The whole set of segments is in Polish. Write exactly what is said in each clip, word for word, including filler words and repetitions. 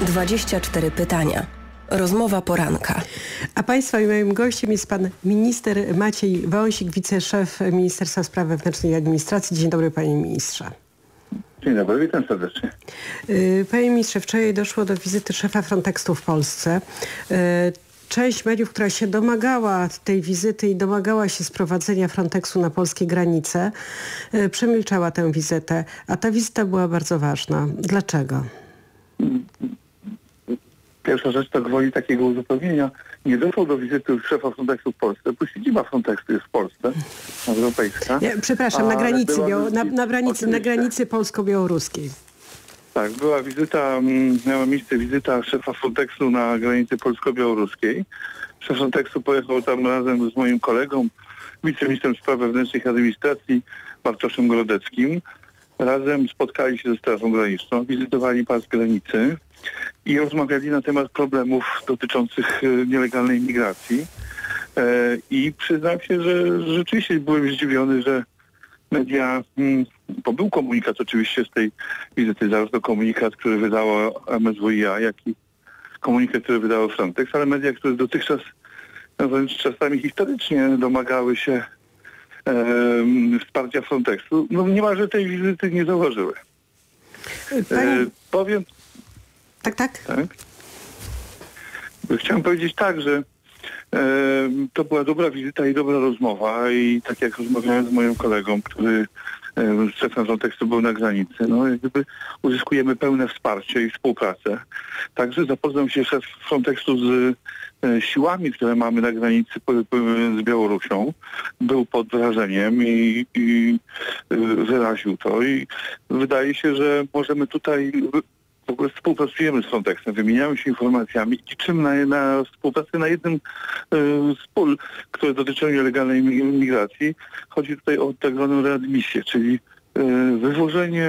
dwadzieścia cztery pytania. Rozmowa poranka. A Państwa i moim gościem jest pan minister Maciej Wąsik, wiceszef Ministerstwa Spraw Wewnętrznych i Administracji. Dzień dobry, panie ministrze. Dzień dobry, witam serdecznie. Panie ministrze, wczoraj doszło do wizyty szefa Frontexu w Polsce. Część mediów, która się domagała tej wizyty i domagała się sprowadzenia Frontexu na polskie granice, przemilczała tę wizytę, a ta wizyta była bardzo ważna. Dlaczego? Pierwsza rzecz to gwoli takiego uzupełnienia. Nie doszło do wizyty szefa Frontexu w Polsce, bo siedziba Frontexu jest w Polsce, europejska. Ja, przepraszam, na granicy, bio, na, na, granicy na granicy polsko-białoruskiej. Tak, była wizyta, miała miejsce wizyta szefa Frontexu na granicy polsko-białoruskiej. Szef Frontexu pojechał tam razem z moim kolegą, wiceministrem spraw wewnętrznych i administracji, Bartoszem Grodeckim. Razem spotkali się ze Strażą Graniczną, wizytowali pas granicy i rozmawiali na temat problemów dotyczących nielegalnej migracji. I przyznam się, że rzeczywiście byłem zdziwiony, że media, bo był komunikat oczywiście z tej wizyty, zarówno komunikat, który wydało M S W i A, jak i komunikat, który wydało Frontex, ale media, które dotychczas, no wręcz czasami historycznie domagały się e, wsparcia Frontexu, no niemalże tej wizyty nie zauważyły. E, powiem... Tak, tak. tak? Chciałem powiedzieć tak, że e, to była dobra wizyta i dobra rozmowa i tak jak rozmawiałem z moim kolegą, który e, z szefem Frontexu był na granicy, no jak gdyby uzyskujemy pełne wsparcie i współpracę. Także zapoznał się szef Frontexu z e, siłami, które mamy na granicy po, po, z Białorusią. Był pod wrażeniem i, i e, wyraził to i wydaje się, że możemy tutaj... W ogóle współpracujemy z Frontexem, wymieniamy się informacjami i liczymy na, na współpracę na jednym y, z pól, które dotyczą nielegalnej migracji. Chodzi tutaj o tak zwaną readmisję, czyli y, wywożenie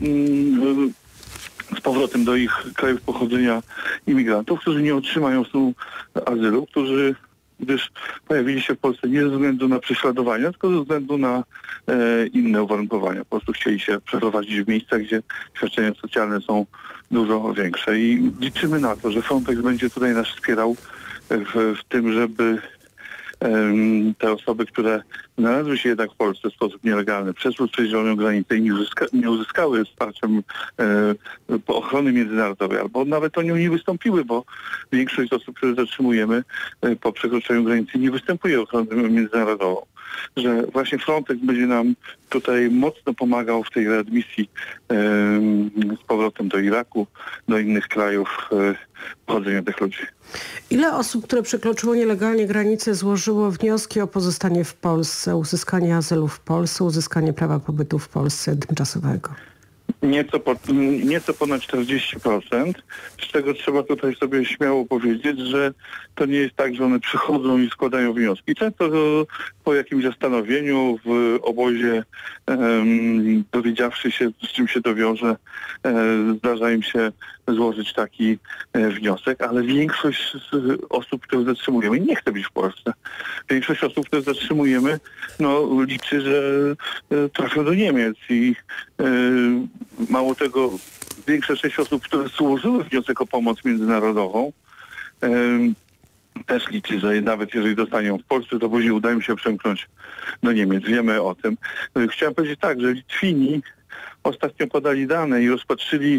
y, z powrotem do ich krajów pochodzenia imigrantów, którzy nie otrzymają tu azylu, którzy gdyż pojawili się w Polsce nie ze względu na prześladowania, tylko ze względu na e, inne uwarunkowania. Po prostu chcieli się przeprowadzić w miejsca, gdzie świadczenia socjalne są dużo większe. I liczymy na to, że Frontex będzie tutaj nas wspierał w, w tym, żeby e, te osoby, które znalazły się jednak w Polsce w sposób nielegalny, przeszły przez zieloną granicę i nie, uzyska, nie uzyskały wsparciem e, po ochrony międzynarodowej, albo nawet o nią nie wystąpiły, bo większość osób, które zatrzymujemy e, po przekroczeniu granicy, nie występuje o ochronę międzynarodową. Że właśnie Frontex będzie nam tutaj mocno pomagał w tej readmisji e, z powrotem do Iraku, do innych krajów e, pochodzenia tych ludzi. Ile osób, które przekroczyło nielegalnie granicę, złożyło wnioski o pozostanie w Polsce, uzyskanie azylu w Polsce, uzyskanie prawa pobytu w Polsce tymczasowego? Nieco, po, nieco ponad czterdzieści procent, z czego trzeba tutaj sobie śmiało powiedzieć, że to nie jest tak, że one przychodzą i składają wnioski. Często po jakimś zastanowieniu w obozie, um, dowiedziawszy się, z czym się dowiąże, um, zdarza im się złożyć taki um, wniosek, ale większość z osób, które zatrzymujemy, nie chce być w Polsce. Większość osób, które zatrzymujemy, no, liczy, że um, trafią do Niemiec i um, mało tego, większa część osób, które złożyły wniosek o pomoc międzynarodową, um, też liczy, że nawet jeżeli dostanią w Polsce, to później uda im się przemknąć do Niemiec. Wiemy o tym. Chciałem powiedzieć tak, że Litwini ostatnio podali dane i rozpatrzyli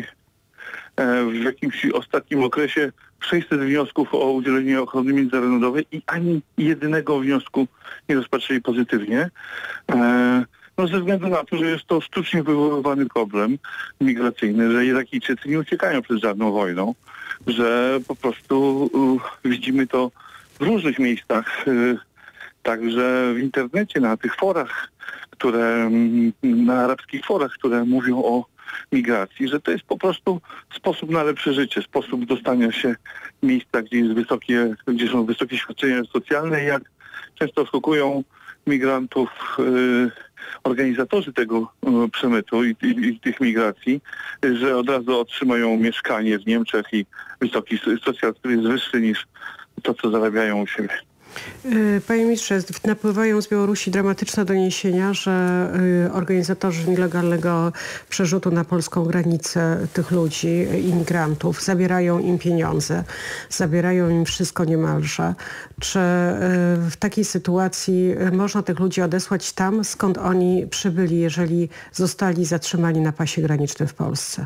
e, w jakimś ostatnim okresie sześćset wniosków o udzielenie ochrony międzynarodowej i ani jednego wniosku nie rozpatrzyli pozytywnie. E, No ze względu na to, że jest to sztucznie wywoływany problem migracyjny, że Irakijczycy nie uciekają przed żadną wojną, że po prostu y, widzimy to w różnych miejscach, y, także w internecie, na tych forach, które, y, na arabskich forach, które mówią o migracji, że to jest po prostu sposób na lepsze życie, sposób dostania się w miejsca, gdzie jest wysokie, gdzie są wysokie świadczenia socjalne i jak często oszukują migrantów y, organizatorzy tego y, przemytu i, i, i tych migracji, y, że od razu otrzymają mieszkanie w Niemczech i wysoki socjal, który jest wyższy niż to, co zarabiają u siebie. Panie ministrze, napływają z Białorusi dramatyczne doniesienia, że organizatorzy nielegalnego przerzutu na polską granicę tych ludzi, imigrantów, zabierają im pieniądze, zabierają im wszystko niemalże. Czy w takiej sytuacji można tych ludzi odesłać tam, skąd oni przybyli, jeżeli zostali zatrzymani na pasie granicznym w Polsce?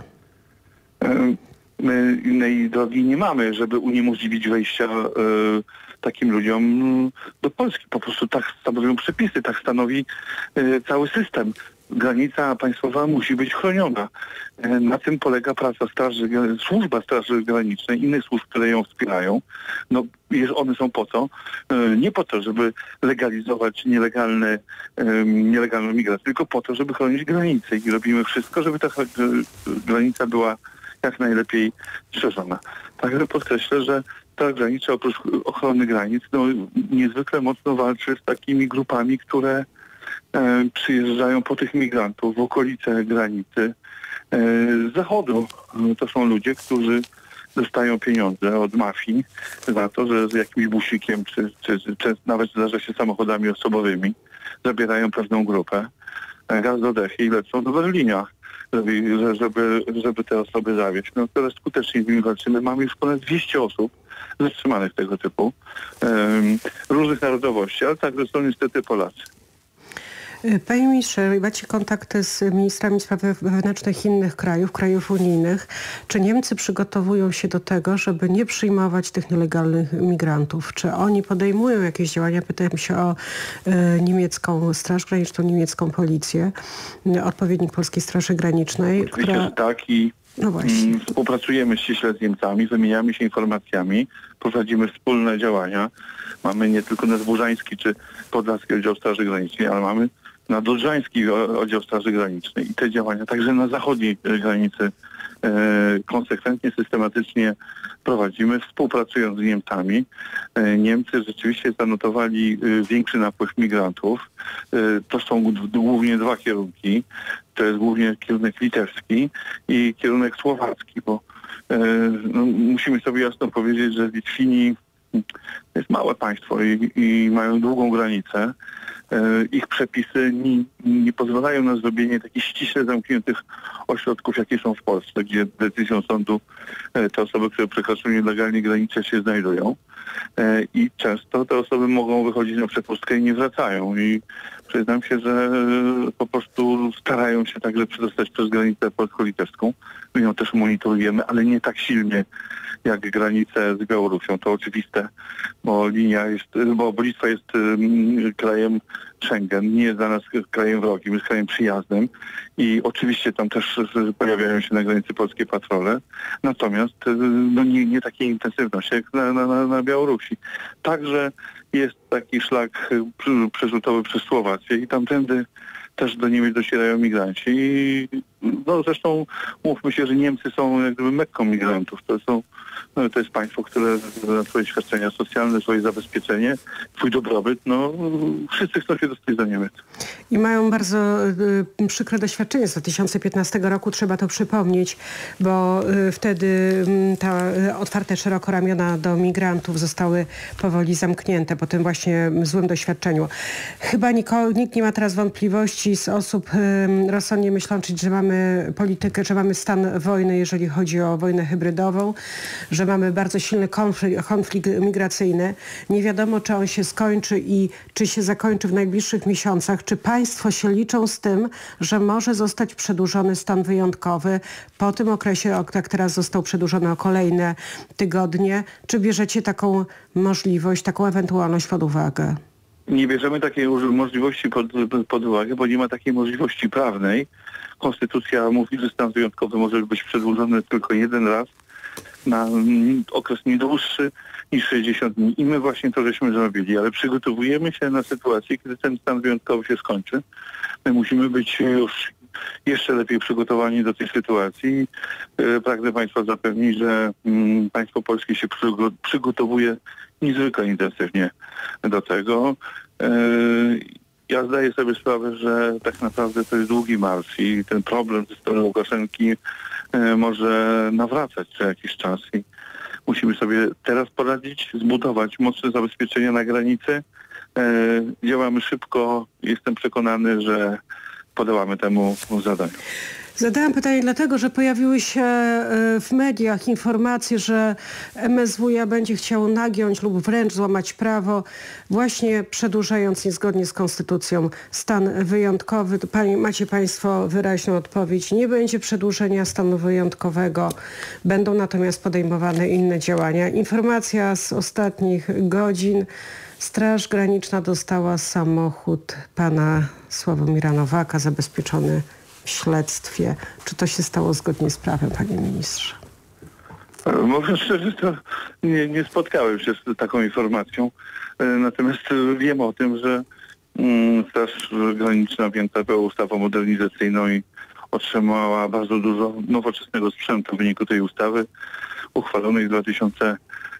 My innej drogi nie mamy, żeby uniemożliwić wejścia takim ludziom do Polski. Po prostu tak stanowią przepisy, tak stanowi cały system. Granica państwowa musi być chroniona. Na tym polega praca straży, służba Straży Granicznej, innych służb, które ją wspierają. No, one są po co? Nie po to, żeby legalizować nielegalne, nielegalną migrację, tylko po to, żeby chronić granice. I robimy wszystko, żeby ta granica była jak najlepiej strzeżona. Także podkreślę, że ta granica oprócz ochrony granic no, niezwykle mocno walczy z takimi grupami, które e, przyjeżdżają po tych migrantów w okolice granicy e, z zachodu. To są ludzie, którzy dostają pieniądze od mafii za to, że z jakimś busikiem czy, czy, czy nawet zdarza się samochodami osobowymi zabierają pewną grupę, gaz do dechy i lecą do Berlina. Żeby, żeby, żeby te osoby zawieźć. No coraz skuteczniej z nimi walczymy. Mamy już ponad dwieście osób zatrzymanych tego typu, um, różnych narodowości, ale także są niestety Polacy. Panie ministrze, macie kontakty z ministrami spraw wewnętrznych innych krajów, krajów unijnych. Czy Niemcy przygotowują się do tego, żeby nie przyjmować tych nielegalnych migrantów? Czy oni podejmują jakieś działania? Pytam się o e, niemiecką Straż Graniczną, niemiecką policję, odpowiednik Polskiej Straży Granicznej. Oczywiście, która... że tak i no właśnie. Współpracujemy ściśle z Niemcami, wymieniamy się informacjami, prowadzimy wspólne działania. Mamy nie tylko Nadburzański czy Podlaski Oddział Straży Granicznej, ale mamy Nadodrzański Oddział Straży Granicznej i te działania także na zachodniej granicy e, konsekwentnie, systematycznie prowadzimy, współpracując z Niemcami. E, Niemcy rzeczywiście zanotowali e, większy napływ migrantów. E, to są głównie dwa kierunki. To jest głównie kierunek litewski i kierunek słowacki, bo e, no, musimy sobie jasno powiedzieć, że Litwini to jest małe państwo i, i mają długą granicę. Ich przepisy nie, nie pozwalają na zrobienie takich ściśle zamkniętych ośrodków, jakie są w Polsce, gdzie decyzją sądu te osoby, które przekraczają nielegalnie granicę, się znajdują. I często te osoby mogą wychodzić na przepustkę i nie wracają. I przyznam się, że po prostu starają się także przedostać przez granicę polsko-litewską. My ją też monitorujemy, ale nie tak silnie jak granicę z Białorusią. To oczywiste, bo linia jest, bo Litwa jest um, krajem Schengen, nie jest dla nas krajem wrogim, jest krajem przyjaznym i oczywiście tam też pojawiają się na granicy polskie patrole, natomiast no, nie, nie takiej intensywności jak na, na, na Białorusi. Także jest taki szlak przerzutowy przez Słowację i tamtędy też do Niemiec docierają migranci i no zresztą mówmy się, że Niemcy są jak gdyby Mekką migrantów. To są no, to jest państwo, które za swoje świadczenia socjalne, swoje zabezpieczenie, twój dobrobyt, no wszyscy chcą się dostać do Niemiec. I mają bardzo y, przykre doświadczenie z dwa tysiące piętnastego roku, trzeba to przypomnieć, bo y, wtedy y, ta y, otwarte szeroko ramiona do migrantów zostały powoli zamknięte po tym właśnie złym doświadczeniu. Chyba niko, nikt nie ma teraz wątpliwości z osób y, rozsądnie myślących, że mamy politykę, że mamy stan wojny, jeżeli chodzi o wojnę hybrydową, że mamy bardzo silny konflikt, konflikt migracyjny. Nie wiadomo, czy on się skończy i czy się zakończy w najbliższych miesiącach. Czy państwo się liczą z tym, że może zostać przedłużony stan wyjątkowy po tym okresie, jak teraz został przedłużony o kolejne tygodnie? Czy bierzecie taką możliwość, taką ewentualność pod uwagę? Nie bierzemy takiej możliwości pod, pod uwagę, bo nie ma takiej możliwości prawnej. Konstytucja mówi, że stan wyjątkowy może być przedłużony tylko jeden raz na okres nie dłuższy niż sześćdziesiąt dni. I my właśnie to żeśmy zrobili, ale przygotowujemy się na sytuację, kiedy ten stan wyjątkowy się skończy. My musimy być już jeszcze lepiej przygotowani do tej sytuacji. Pragnę Państwa zapewnić, że mm, państwo polskie się przygo- przygotowuje niezwykle intensywnie do tego. Ja zdaję sobie sprawę, że tak naprawdę to jest długi marsz i ten problem ze strony Łukaszenki może nawracać co jakiś czas. I Musimy sobie teraz poradzić, zbudować mocne zabezpieczenia na granicy. E, działamy szybko. Jestem przekonany, że podołamy temu zadaniu. Zadałam pytanie dlatego, że pojawiły się w mediach informacje, że M S W iA będzie chciało nagiąć lub wręcz złamać prawo, właśnie przedłużając niezgodnie z konstytucją stan wyjątkowy. Panie, macie Państwo wyraźną odpowiedź. Nie będzie przedłużenia stanu wyjątkowego. Będą natomiast podejmowane inne działania. Informacja z ostatnich godzin. Straż Graniczna dostała samochód pana Sławomira Nowaka zabezpieczony w śledztwie. Czy to się stało zgodnie z prawem, panie ministrze? Mówiąc szczerze, to nie, nie spotkałem się z taką informacją. Natomiast wiem o tym, że Straż Graniczna objęta była ustawą modernizacyjną i otrzymała bardzo dużo nowoczesnego sprzętu w wyniku tej ustawy uchwalonej w dwa tysiące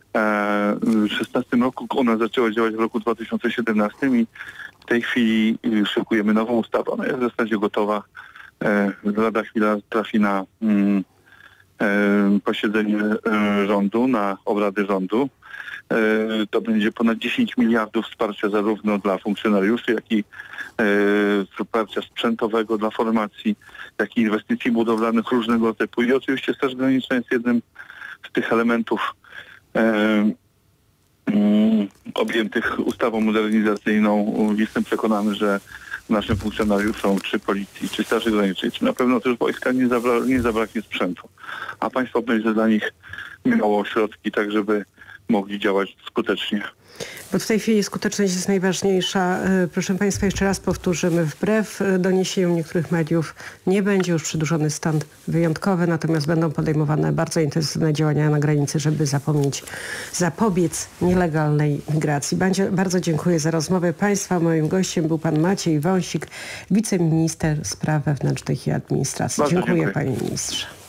szesnastym roku. Ona zaczęła działać w roku dwa tysiące siedemnastym i w tej chwili szykujemy nową ustawę. Ona jest w zasadzie gotowa. Lada chwila trafi na mm, e, posiedzenie e, rządu, na obrady rządu. E, to będzie ponad dziesięć miliardów wsparcia zarówno dla funkcjonariuszy, jak i e, wsparcia sprzętowego dla formacji, jak i inwestycji budowlanych różnego typu. I oczywiście Straż Graniczna jest jednym z tych elementów e, mm, objętych ustawą modernizacyjną. Jestem przekonany, że naszym funkcjonariuszom, czy policji, czy Straży Granicznej, czy na pewno też wojska nie, zabra- nie zabraknie sprzętu. A państwo będzie dla nich miało środki, tak żeby mogli działać skutecznie. Bo w tej chwili skuteczność jest najważniejsza. Proszę Państwa, jeszcze raz powtórzymy. Wbrew doniesieniom niektórych mediów nie będzie już przedłużony stan wyjątkowy, natomiast będą podejmowane bardzo intensywne działania na granicy, żeby zapomnieć, zapobiec nielegalnej migracji. Bardzo, bardzo dziękuję za rozmowę Państwa. Moim gościem był pan Maciej Wąsik, wiceminister spraw wewnętrznych i administracji. Bardzo dziękuję, dziękuję, panie ministrze.